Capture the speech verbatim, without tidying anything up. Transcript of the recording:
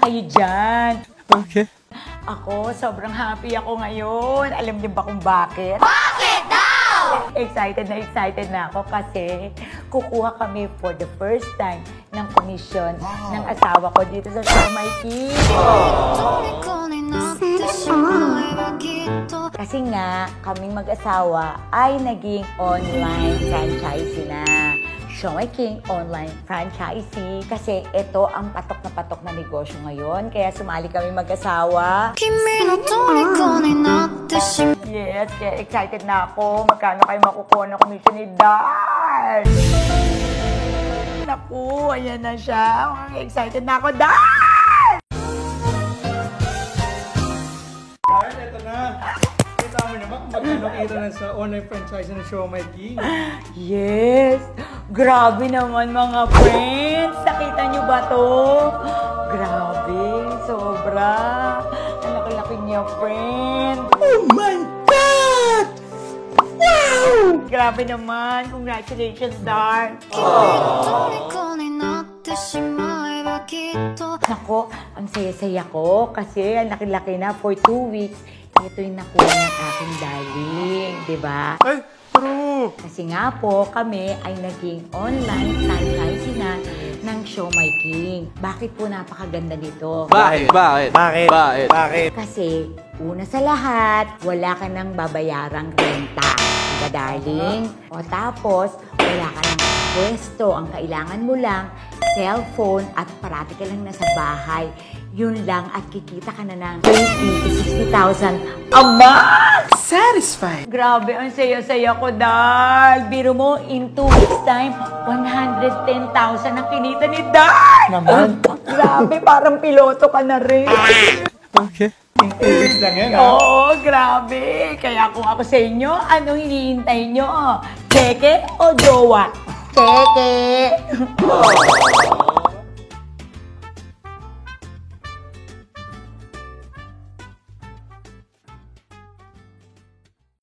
kayo dyan. Okay. Ako, sobrang happy ako ngayon. Alam niyo ba kung bakit? Bakit daw? Excited na excited na ako kasi kukuha kami for the first time ng komisyon ng asawa ko dito sa Show My King. Kasi nga, kaming mag-asawa ay naging online franchisee na. Show My King online franchisee. Kasi ito ang patok na patok na negosyo ngayon. Kaya sumali kami mag-asawa. Yes, kaya excited na ako. Magkano kayo makukuha ng komisyon ni Dad? Naku, ayan na siya. Mga excited na ako, Dad! Dad, ito na. Kita mo naman kung magkano kita na sa online franchise ng Show My King. Yes! Grabe naman mga friends! Nakita nyo ba to? Grabe! Sobra! Ang laki-laki niya, friend! Oh my God! Wow! Grabe naman! Congratulations, Dad! Nako, ang saya-saya ko kasi ang laki-laki na for two weeks. Ito yung nakuha ng aking darling, di ba? Ay, true! Kasi nga po, kami ay naging online franchisee na ng Show My King. Bakit po napakaganda nito? Bakit? Bakit? Bakit? Bakit? Bakit? Kasi, una sa lahat, wala ka nang babayarang renta. Diba, darling? O tapos, wala ka nang pwesto. Ang kailangan mo lang, cellphone at parati ka lang nasa bahay. Yun lang at kikita ka na ng thirty to sixty thousand a month! Satisfied! Grabe, ang saya-saya ko, Dad. Biro mo, in two weeks time, one hundred ten thousand ang kinita ni Dad! Naman? Grabe, parang piloto ka na rin. Okay. In two weeks lang yan, ha? Oo, grabe. Kaya kung ako sa inyo, ano hinihintay nyo? Keke o jowa? Keke!